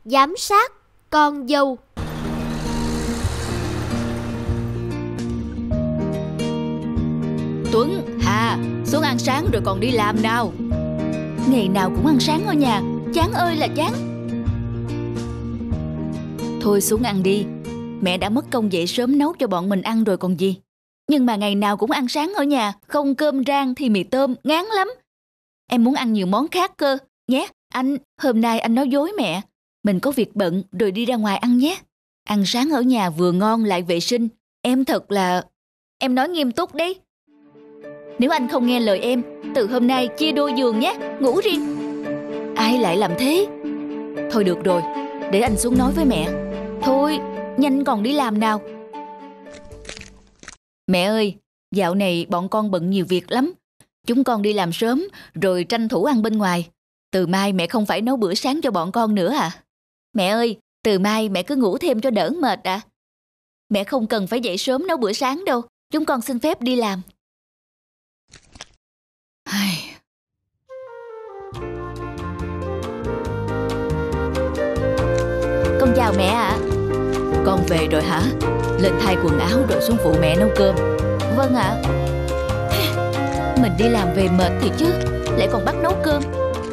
Giám sát con dâu. Tuấn, Hà, xuống ăn sáng rồi còn đi làm nào. Ngày nào cũng ăn sáng ở nhà, chán ơi là chán. Thôi xuống ăn đi, mẹ đã mất công dậy sớm nấu cho bọn mình ăn rồi còn gì. Nhưng mà ngày nào cũng ăn sáng ở nhà, không cơm rang thì mì tôm, ngán lắm. Em muốn ăn nhiều món khác cơ, nhé. Hôm nay anh nói dối mẹ. Mình có việc bận rồi đi ra ngoài ăn nhé. Ăn sáng ở nhà vừa ngon lại vệ sinh. Em thật là... Em nói nghiêm túc đấy. Nếu anh không nghe lời em, từ hôm nay chia đôi giường nhé, ngủ riêng. Ai lại làm thế? Thôi được rồi, để anh xuống nói với mẹ. Thôi, nhanh còn đi làm nào. Mẹ ơi, dạo này bọn con bận nhiều việc lắm. Chúng con đi làm sớm rồi tranh thủ ăn bên ngoài. Từ mai mẹ không phải nấu bữa sáng cho bọn con nữa à? Mẹ ơi, từ mai mẹ cứ ngủ thêm cho đỡ mệt à? Mẹ không cần phải dậy sớm nấu bữa sáng đâu. Chúng con xin phép đi làm. Con chào mẹ ạ. Con về rồi hả? Lên thay quần áo rồi xuống phụ mẹ nấu cơm. Vâng ạ. Mình đi làm về mệt thì chứ, lại còn bắt nấu cơm.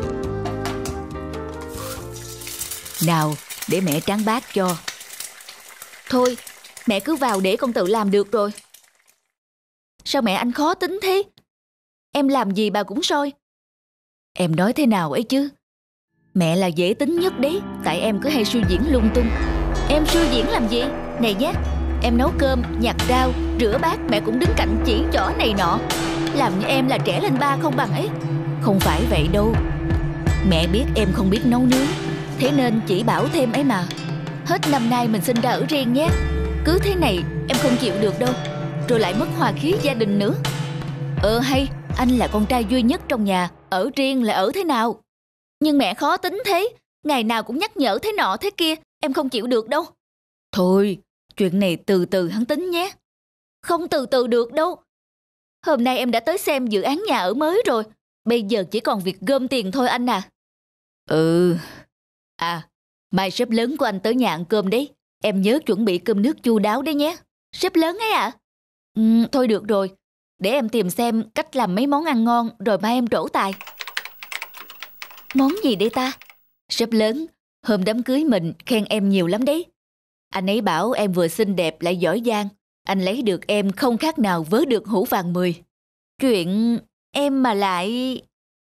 Nào, để mẹ tráng bát cho. Thôi, mẹ cứ vào để con tự làm được rồi. Sao mẹ anh khó tính thế? Em làm gì bà cũng soi. Em nói thế nào ấy chứ? Mẹ là dễ tính nhất đấy, tại em cứ hay suy diễn lung tung. Em suy diễn làm gì? Này nhé, em nấu cơm, nhặt rau, rửa bát mẹ cũng đứng cạnh chỉ trỏ này nọ. Làm như em là trẻ lên ba không bằng ấy. Không phải vậy đâu. Mẹ biết em không biết nấu nướng, thế nên chỉ bảo thêm ấy mà. Hết năm nay mình sinh ra ở riêng nhé. Cứ thế này em không chịu được đâu. Rồi lại mất hòa khí gia đình nữa. Hay, anh là con trai duy nhất trong nhà, ở riêng là ở thế nào? Nhưng mẹ khó tính thế, ngày nào cũng nhắc nhở thế nọ thế kia, em không chịu được đâu. Thôi, chuyện này từ từ hắn tính nhé. Không từ từ được đâu. Hôm nay em đã tới xem dự án nhà ở mới rồi. Bây giờ chỉ còn việc gom tiền thôi anh à. Mai sếp lớn của anh tới nhà ăn cơm đấy. Em nhớ chuẩn bị cơm nước chu đáo đấy nhé. Sếp lớn ấy à? Thôi được rồi. Để em tìm xem cách làm mấy món ăn ngon rồi mai em trổ tài. Món gì đây ta? Sếp lớn, hôm đám cưới mình khen em nhiều lắm đấy. Anh ấy bảo em vừa xinh đẹp lại giỏi giang. Anh lấy được em không khác nào vớ được hũ vàng 10. Chuyện em mà lại...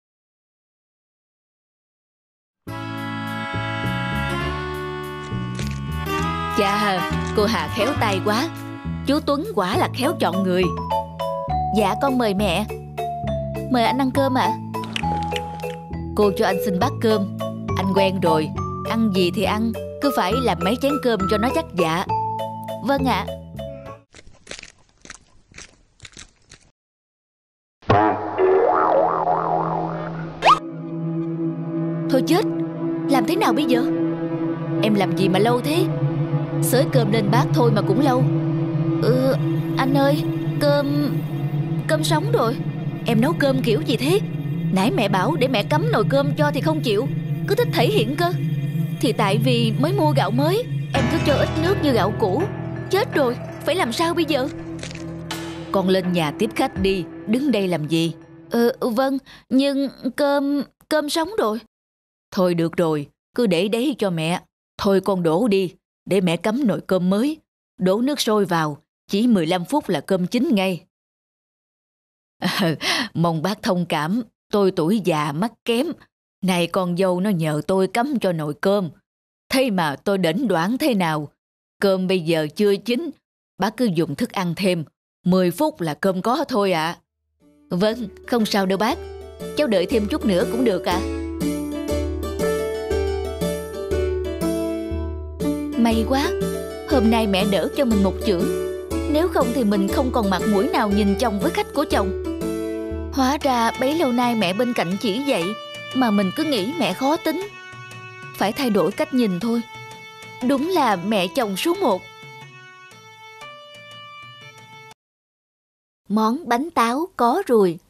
Chà, cô Hà khéo tay quá. Chú Tuấn quả là khéo chọn người. Dạ con mời mẹ. Mời anh ăn cơm ạ. Cô cho anh xin bát cơm. Anh quen rồi, ăn gì thì ăn, cứ phải làm mấy chén cơm cho nó chắc dạ. Vâng ạ. Thôi chết, làm thế nào bây giờ? Em làm gì mà lâu thế? Xới cơm lên bát thôi mà cũng lâu. Anh ơi, cơm sống rồi. Em nấu cơm kiểu gì thế? Nãy mẹ bảo để mẹ cắm nồi cơm cho thì không chịu, cứ thích thể hiện cơ. Thì tại vì mới mua gạo mới, em cứ cho ít nước như gạo cũ. Chết rồi, phải làm sao bây giờ? Con lên nhà tiếp khách đi, đứng đây làm gì? Vâng, nhưng cơm sống rồi. Thôi được rồi, cứ để đấy cho mẹ. Thôi con đổ đi, để mẹ cắm nồi cơm mới. Đổ nước sôi vào, chỉ 15 phút là cơm chín ngay. Mong bác thông cảm, tôi tuổi già mắt kém. Này con dâu nó nhờ tôi cắm cho nồi cơm. Thế mà tôi đỉnh đoản thế nào? Cơm bây giờ chưa chín, bác cứ dùng thức ăn thêm. 10 phút là cơm có thôi ạ. Vâng, không sao đâu bác. Cháu đợi thêm chút nữa cũng được ạ. May quá, hôm nay mẹ đỡ cho mình một chưởng. Nếu không thì mình không còn mặt mũi nào nhìn chồng với khách của chồng. Hóa ra bấy lâu nay mẹ bên cạnh chỉ vậy mà mình cứ nghĩ mẹ khó tính. Phải thay đổi cách nhìn thôi. Đúng là mẹ chồng số 1. Món bánh táo có ruồi.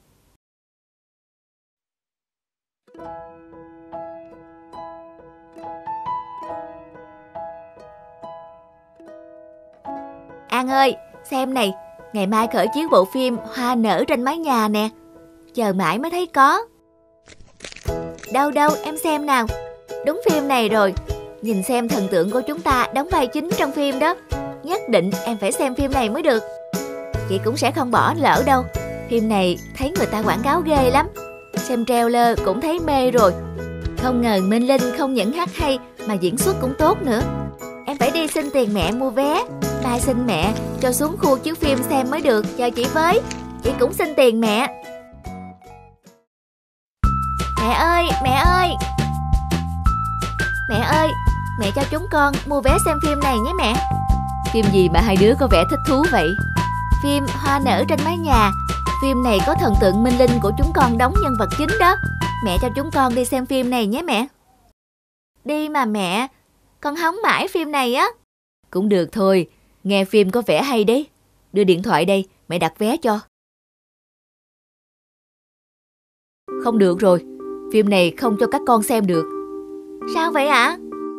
An ơi, xem này, ngày mai khởi chiếu bộ phim Hoa nở trên mái nhà nè. Chờ mãi mới thấy có. Đâu đâu, em xem nào. Đúng phim này rồi. Nhìn xem thần tượng của chúng ta đóng vai chính trong phim đó. Nhất định em phải xem phim này mới được. Chị cũng sẽ không bỏ lỡ đâu. Phim này thấy người ta quảng cáo ghê lắm. Xem trailer cũng thấy mê rồi. Không ngờ Minh Linh không những hát hay mà diễn xuất cũng tốt nữa. Em phải đi xin tiền mẹ mua vé. Mai xin mẹ cho xuống khu chiếu phim xem mới được. Chờ chị với. Chị cũng xin tiền mẹ. Mẹ ơi, mẹ ơi. Mẹ ơi, mẹ cho chúng con mua vé xem phim này nhé mẹ. Phim gì mà hai đứa có vẻ thích thú vậy? Phim Hoa nở trên mái nhà. Phim này có thần tượng Minh Linh của chúng con đóng nhân vật chính đó. Mẹ cho chúng con đi xem phim này nhé mẹ. Đi mà mẹ, con hóng mãi phim này á. Cũng được thôi, nghe phim có vẻ hay đấy. Đưa điện thoại đây, mẹ đặt vé cho. Không được rồi, phim này không cho các con xem được. Sao vậy ạ?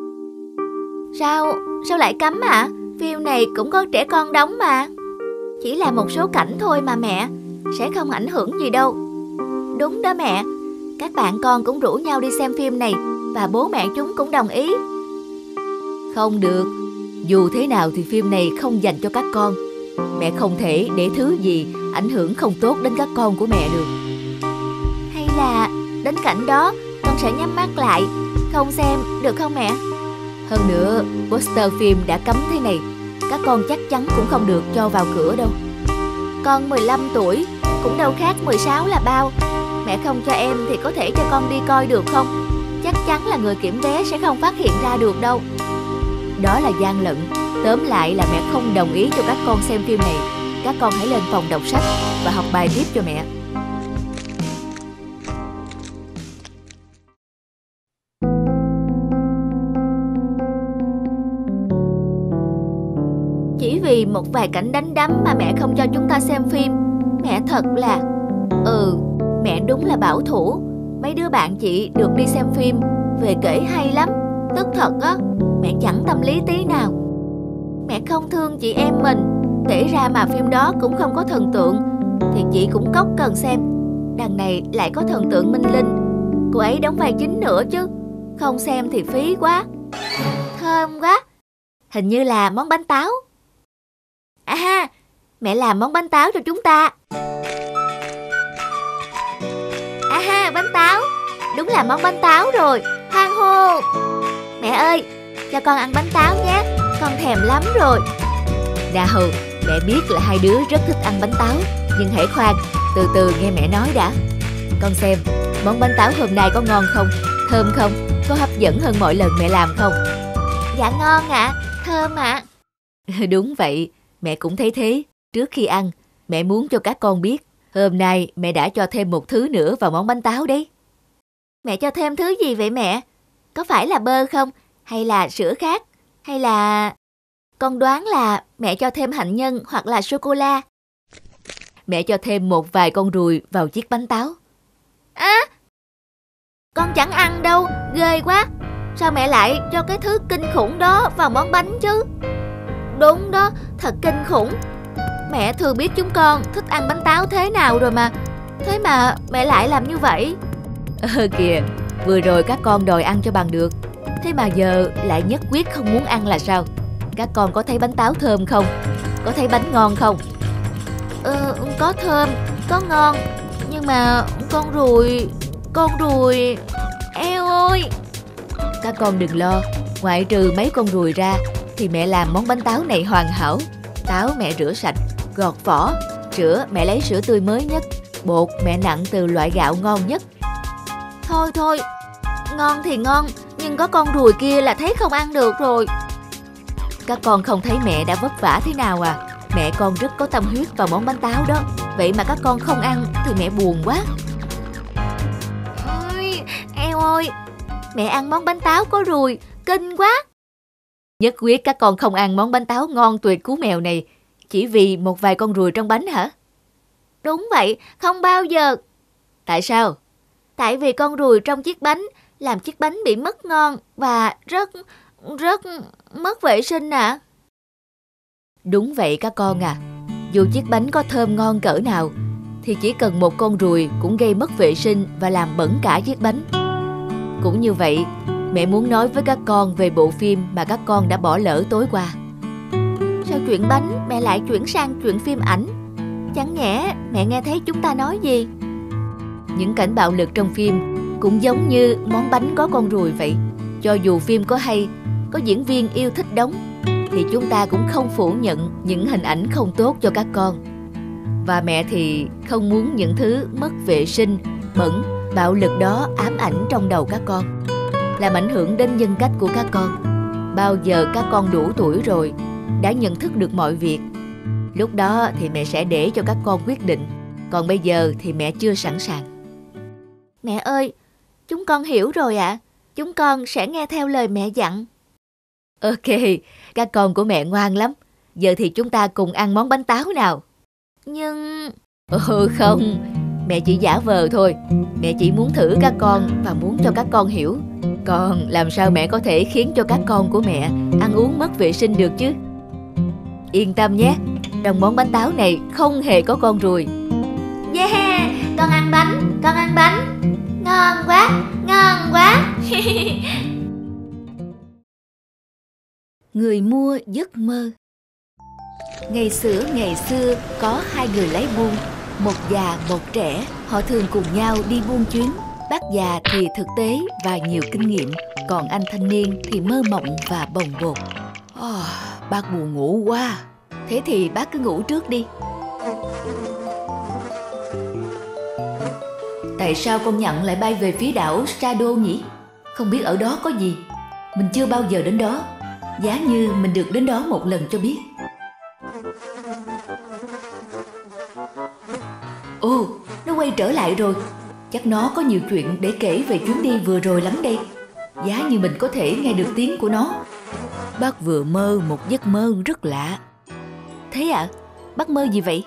Sao lại cấm ạ? Phim này cũng có trẻ con đóng mà. Chỉ là một số cảnh thôi mà mẹ, sẽ không ảnh hưởng gì đâu. Đúng đó mẹ, các bạn con cũng rủ nhau đi xem phim này và bố mẹ chúng cũng đồng ý. Không được, dù thế nào thì phim này không dành cho các con. Mẹ không thể để thứ gì ảnh hưởng không tốt đến các con của mẹ được. Hay là đến cảnh đó con sẽ nhắm mắt lại, không xem được không mẹ? Hơn nữa, poster phim đã cấm thế này, các con chắc chắn cũng không được cho vào cửa đâu. Con 15 tuổi, cũng đâu khác 16 là bao. Mẹ không cho em thì có thể cho con đi coi được không? Chắc chắn là người kiểm vé sẽ không phát hiện ra được đâu. Đó là gian lận. Tóm lại là mẹ không đồng ý cho các con xem phim này. Các con hãy lên phòng đọc sách và học bài tiếp cho mẹ. Chỉ vì một vài cảnh đánh đấm mà mẹ không cho chúng ta xem phim. Mẹ thật là... mẹ đúng là bảo thủ. Mấy đứa bạn chị được đi xem phim, về kể hay lắm. Tức thật á, mẹ chẳng tâm lý tí nào. Mẹ không thương chị em mình. Kể ra mà phim đó cũng không có thần tượng thì chị cũng cốc cần xem. Đằng này lại có thần tượng Minh Linh, cô ấy đóng vai chính nữa chứ. Không xem thì phí quá. Thơm quá. Hình như là món bánh táo. À, mẹ làm món bánh táo cho chúng ta. À, bánh táo. Đúng là món bánh táo rồi. Hoan hô. Mẹ ơi, cho con ăn bánh táo nhé. Con thèm lắm rồi. Nào, mẹ biết là hai đứa rất thích ăn bánh táo, nhưng hãy khoan, từ từ nghe mẹ nói đã. Con xem, món bánh táo hôm nay có ngon không? Thơm không? Có hấp dẫn hơn mọi lần mẹ làm không? Dạ ngon ạ, thơm ạ. Đúng vậy, mẹ cũng thấy thế. Trước khi ăn, mẹ muốn cho các con biết hôm nay mẹ đã cho thêm một thứ nữa vào món bánh táo đấy. Mẹ cho thêm thứ gì vậy mẹ? Có phải là bơ không? Hay là sữa khác? Hay là... Con đoán là mẹ cho thêm hạnh nhân hoặc là sô-cô-la. Mẹ cho thêm một vài con ruồi vào chiếc bánh táo. À, con chẳng ăn đâu, ghê quá. Sao mẹ lại cho cái thứ kinh khủng đó vào món bánh chứ? Đúng đó, thật kinh khủng. Mẹ thường biết chúng con thích ăn bánh táo thế nào rồi mà. Thế mà mẹ lại làm như vậy. Kìa, vừa rồi các con đòi ăn cho bằng được. Thế mà giờ lại nhất quyết không muốn ăn là sao? Các con có thấy bánh táo thơm không? Có thấy bánh ngon không? Có thơm, có ngon. Nhưng mà con ruồi... Eo ơi! Các con đừng lo, ngoại trừ mấy con ruồi ra thì mẹ làm món bánh táo này hoàn hảo. Táo mẹ rửa sạch, gọt vỏ. Sữa mẹ lấy sữa tươi mới nhất. Bột mẹ nặn từ loại gạo ngon nhất. Thôi, ngon thì ngon, nhưng có con ruồi kia là thấy không ăn được rồi. Các con không thấy mẹ đã vất vả thế nào à? Mẹ con rất có tâm huyết vào món bánh táo đó. Vậy mà các con không ăn thì mẹ buồn quá. Ôi, eo ơi, mẹ ăn món bánh táo có ruồi, kinh quá. Nhất quyết các con không ăn món bánh táo ngon tuyệt cú mèo này chỉ vì một vài con ruồi trong bánh hả? Đúng vậy, không bao giờ. Tại sao? Tại vì con ruồi trong chiếc bánh làm chiếc bánh bị mất ngon và rất mất vệ sinh ạ. Đúng vậy các con à. Dù chiếc bánh có thơm ngon cỡ nào thì chỉ cần một con ruồi cũng gây mất vệ sinh và làm bẩn cả chiếc bánh. Cũng như vậy, mẹ muốn nói với các con về bộ phim mà các con đã bỏ lỡ tối qua. Sao chuyện bánh mẹ lại chuyển sang chuyện phim ảnh? Chẳng nhẽ mẹ nghe thấy chúng ta nói gì? Những cảnh bạo lực trong phim cũng giống như món bánh có con ruồi vậy. Cho dù phim có hay, có diễn viên yêu thích đóng, thì chúng ta cũng không phủ nhận những hình ảnh không tốt cho các con. Và mẹ thì không muốn những thứ mất vệ sinh, bẩn, bạo lực đó ám ảnh trong đầu các con, làm ảnh hưởng đến nhân cách của các con. Bao giờ các con đủ tuổi rồi, đã nhận thức được mọi việc, lúc đó thì mẹ sẽ để cho các con quyết định. Còn bây giờ thì mẹ chưa sẵn sàng. Mẹ ơi, chúng con hiểu rồi ạ. Chúng con sẽ nghe theo lời mẹ dặn. Ok, các con của mẹ ngoan lắm. Giờ thì chúng ta cùng ăn món bánh táo nào. Nhưng... không, mẹ chỉ giả vờ thôi. Mẹ chỉ muốn thử các con và muốn cho các con hiểu. Còn làm sao mẹ có thể khiến cho các con của mẹ ăn uống mất vệ sinh được chứ? Yên tâm nhé, trong món bánh táo này không hề có con ruồi. Yeah, con ăn bánh, con ăn bánh. Ngon quá, ngon quá. Người mua giấc mơ. Ngày xưa có hai người lái buôn, một già một trẻ. Họ thường cùng nhau đi buôn chuyến. Bác già thì thực tế và nhiều kinh nghiệm, còn anh thanh niên thì mơ mộng và bồng bột. Bác buồn ngủ quá. Thế thì bác cứ ngủ trước đi. Tại sao con nhặng lại bay về phía đảo Shadow nhỉ? Không biết ở đó có gì. Mình chưa bao giờ đến đó. Giá như mình được đến đó một lần cho biết. Ồ, nó quay trở lại rồi. Chắc nó có nhiều chuyện để kể về chuyến đi vừa rồi lắm đây. Giá như mình có thể nghe được tiếng của nó. Bác vừa mơ một giấc mơ rất lạ. Thế ạ? Bác mơ gì vậy?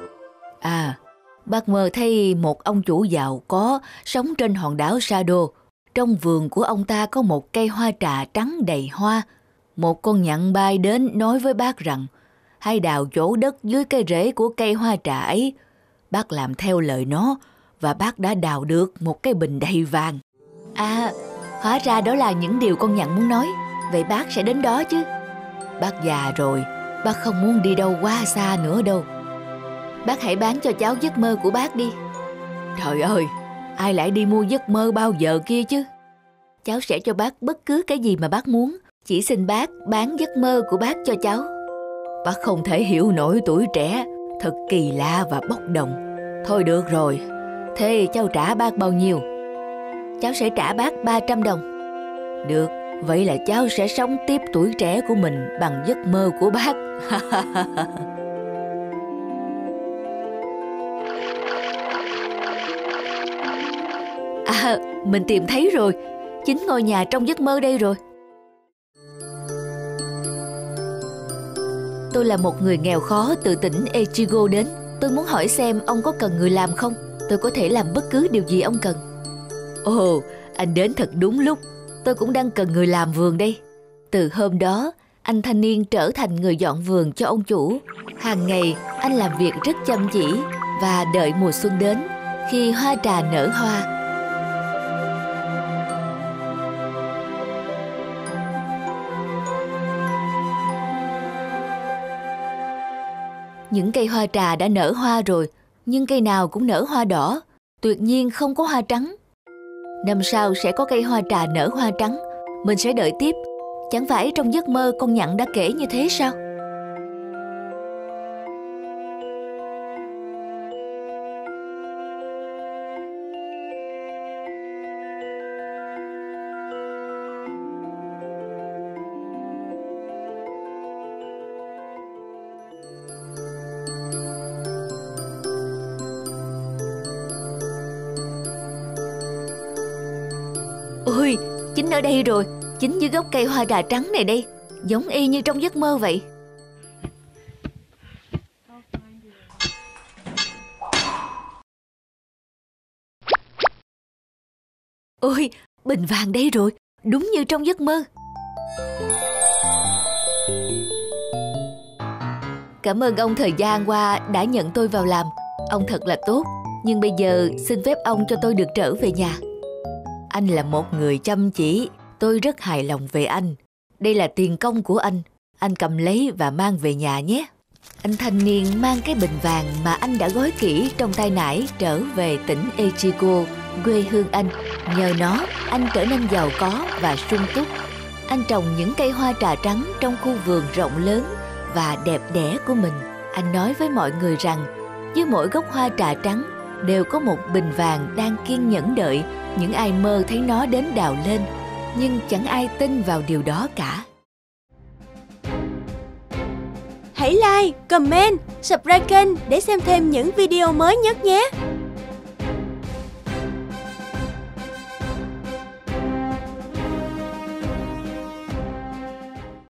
Bác mơ thấy một ông chủ giàu có sống trên hòn đảo Shadow. Trong vườn của ông ta có một cây hoa trà trắng đầy hoa. Một con nhặng bay đến nói với bác rằng hãy đào chỗ đất dưới cái rễ của cây hoa trà ấy. Bác làm theo lời nó và bác đã đào được một cái bình đầy vàng. Hóa ra đó là những điều con nhặng muốn nói. Vậy bác sẽ đến đó chứ? Bác già rồi, bác không muốn đi đâu quá xa nữa đâu. Bác hãy bán cho cháu giấc mơ của bác đi. Trời ơi, ai lại đi mua giấc mơ bao giờ kia chứ? Cháu sẽ cho bác bất cứ cái gì mà bác muốn. Chỉ xin bác bán giấc mơ của bác cho cháu. Bác không thể hiểu nổi tuổi trẻ, thật kỳ lạ và bốc đồng. Thôi được rồi, thế cháu trả bác bao nhiêu? Cháu sẽ trả bác 300 đồng. Được, vậy là cháu sẽ sống tiếp tuổi trẻ của mình bằng giấc mơ của bác. Mình tìm thấy rồi. Chính ngôi nhà trong giấc mơ đây rồi. Tôi là một người nghèo khó từ tỉnh Echigo đến. Tôi muốn hỏi xem ông có cần người làm không? Tôi có thể làm bất cứ điều gì ông cần. Ồ, anh đến thật đúng lúc. Tôi cũng đang cần người làm vườn đây. Từ hôm đó, anh thanh niên trở thành người dọn vườn cho ông chủ. Hàng ngày, anh làm việc rất chăm chỉ và đợi mùa xuân đến, khi hoa trà nở hoa. Những cây hoa trà đã nở hoa rồi, nhưng cây nào cũng nở hoa đỏ, tuyệt nhiên không có hoa trắng. Năm sau sẽ có cây hoa trà nở hoa trắng, mình sẽ đợi tiếp. Chẳng phải trong giấc mơ con nhặng đã kể như thế sao? Ôi, chính ở đây rồi, chính dưới gốc cây hoa trà trắng này đây, giống y như trong giấc mơ vậy. Ôi, bình vàng đây rồi, đúng như trong giấc mơ. Cảm ơn ông thời gian qua đã nhận tôi vào làm. Ông thật là tốt. Nhưng bây giờ xin phép ông cho tôi được trở về nhà. Anh là một người chăm chỉ. Tôi rất hài lòng về anh. Đây là tiền công của anh. Anh cầm lấy và mang về nhà nhé. Anh thanh niên mang cái bình vàng mà anh đã gói kỹ trong tay nải trở về tỉnh Echigo, quê hương anh. Nhờ nó, anh trở nên giàu có và sung túc. Anh trồng những cây hoa trà trắng trong khu vườn rộng lớn và đẹp đẽ của mình. Anh nói với mọi người rằng, dưới mỗi gốc hoa trà trắng đều có một bình vàng đang kiên nhẫn đợi những ai mơ thấy nó đến đào lên. Nhưng chẳng ai tin vào điều đó cả. Hãy like, comment, subscribe kênh để xem thêm những video mới nhất nhé!